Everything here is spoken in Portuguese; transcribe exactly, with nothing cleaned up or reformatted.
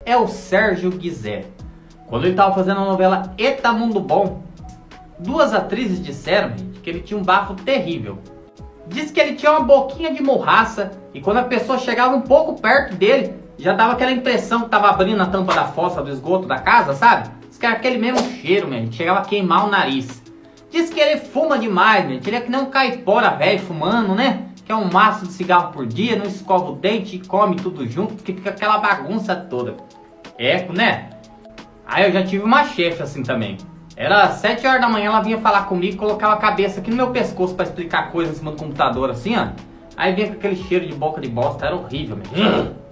é o Sérgio Guizé. Quando ele tava fazendo a novela Eta Mundo Bom, duas atrizes disseram, gente, que ele tinha um bafo terrível. Diz que ele tinha uma boquinha de morraça e quando a pessoa chegava um pouco perto dele, já dava aquela impressão que tava abrindo a tampa da fossa do esgoto da casa, sabe? Diz que era aquele mesmo cheiro, mesmo, chegava a queimar o nariz. Diz que ele fuma demais, gente, ele é que nem um caipora velho fumando, né? Que é um maço de cigarro por dia, não escova o dente e come tudo junto, porque fica aquela bagunça toda. Eco, né? Aí eu já tive uma chefe assim também. Era sete horas da manhã, ela vinha falar comigo, colocava a cabeça aqui no meu pescoço pra explicar coisas em cima do computador assim, ó. Aí vinha com aquele cheiro de boca de bosta, era horrível, mesmo.